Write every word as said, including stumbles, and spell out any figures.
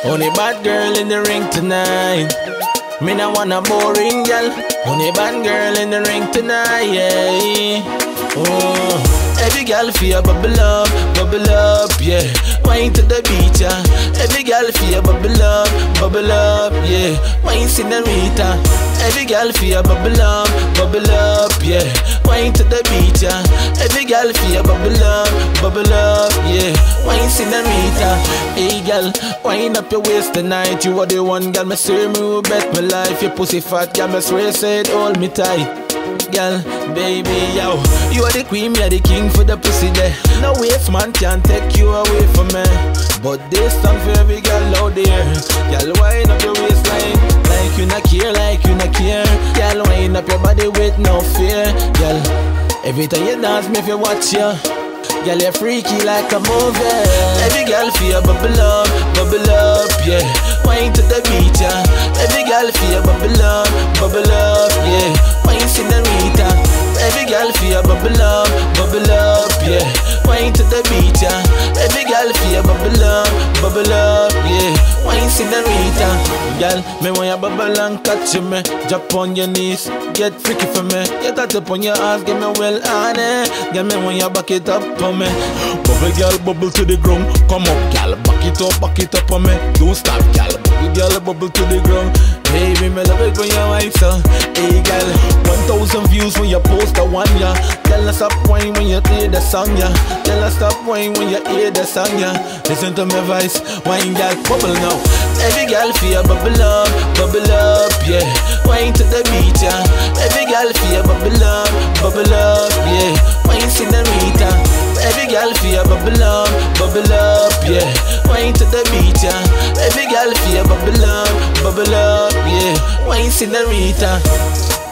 Only bad girl in the ring tonight. Me not want a boring girl. Only bad girl in the ring tonight, yeah. Oh. Every girl feel bubble up, bubble up, yeah. Wine to the beach, yeah. Every girl feel bubble up, bubble up, yeah. Wine senorita. Every girl feel bubble up, bubble up, yeah. Wine to the beach, yeah. Every girl feel bubble up, bubble up, yeah. Wine senorita. Hey girl, wind up your waist tonight. You are the one, girl, me swear me will bet my life. Your pussy fat, girl, me swear said hold me tight. Girl, baby, yo, you are the queen, you're the king for the pussy there. No waste man can take you away from me. But this song for every girl out there. Girl, wind up your waistline like you not care, like you not care. Girl, wind up your body with no fear. Girl, every time you dance, me if you watch you. Girl, you're freaky like a movie. Every girl feel bubble up, bubble up, yeah. Wine to the beach, yeah. Every girl feel bubble up, bubble up, yeah. Wine senorita. Every girl feel bubble up, bubble up, yeah. Wine to the beach, yeah. Every girl feel bubble up, bubble up, yeah. Wine senorita. Girl, me want you bubble and catch me. Drop on your knees, get freaky for me. Get that up on your ass, give me well on it. Get me when you back it up on me. Bubble girl, bubble to the ground. Come up, girl, back it up, back it up on me. Don't stop, girl, bubble girl, bubble to the ground. Baby, me love it when you wine so. Hey girl, one thousand views when you post a one, yeah. Girl, stop whine when you hear the song, yeah. Girl, stop whine when you hear the song, yeah. Listen to my voice, wine girl, bubble now. Every girl feel bubble up, bubble up, yeah. Wine to the beach, yeah. Every girl feel bubble up, bubble up, yeah. Wine senorita. Every girl feel bubble up, bubble up, yeah. Wine to the beach, yeah. Every girl feel bubble up, bubble up, yeah. Wine senorita.